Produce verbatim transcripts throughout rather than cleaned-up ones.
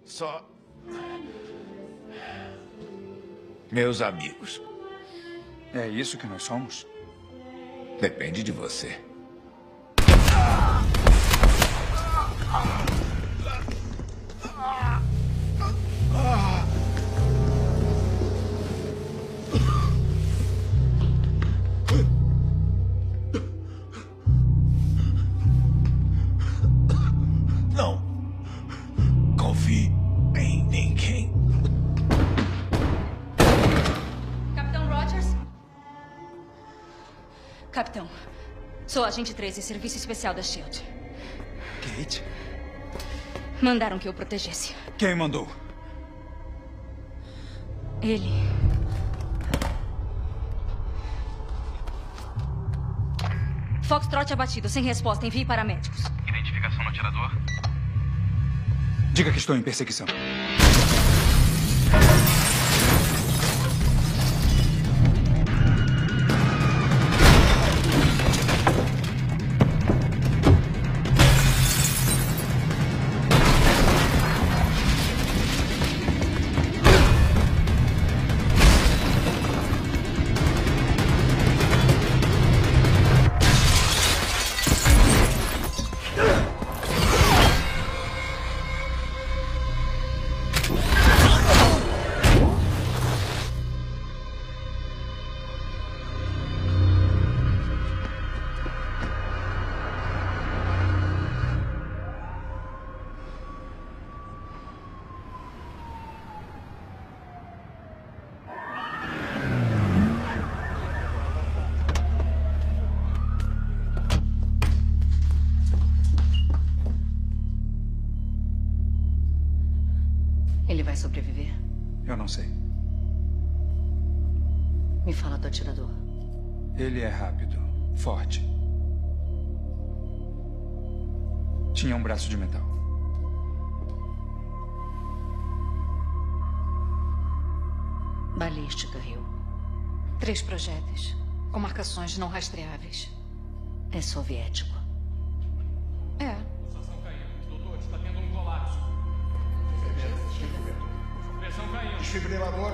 só meus amigos. É isso que nós somos? Depende de você. Não confie em ninguém. Capitão Rogers? Capitão, sou agente treze, serviço especial da Shield. Kate? Mandaram que eu protegesse. Quem mandou? Ele. Foxtrot abatido, sem resposta. Envie paramédicos. Identificação no atirador? Diga que estou em perseguição. Ele vai sobreviver? Eu não sei. Me fala do atirador. Ele é rápido, forte. Tinha um braço de metal. Balística, Rio. Três projéteis, com marcações não rastreáveis. É soviético. É. Pulsação caindo. Doutor, está tendo um colapso. Pressão caindo. Desfibrilador.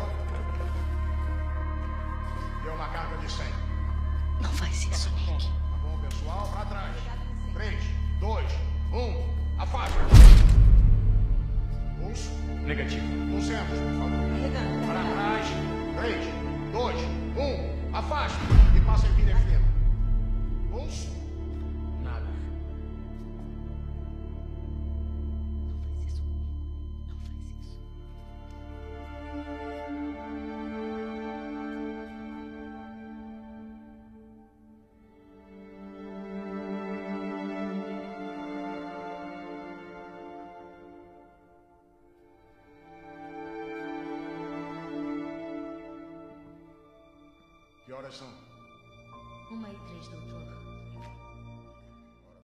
Deu uma carga de cem. Não faz isso, Nick. Tá bom, pessoal? Pra trás. três, dois, um. Afasta. Pulso. Negativo. Pulsemos, por favor. Para trás. três, dois, um. Afasta. E passa em epinefrina. Pulso. Nada. Não faz isso comigo. Não faz isso. Que horas são? Uma e três, doutor.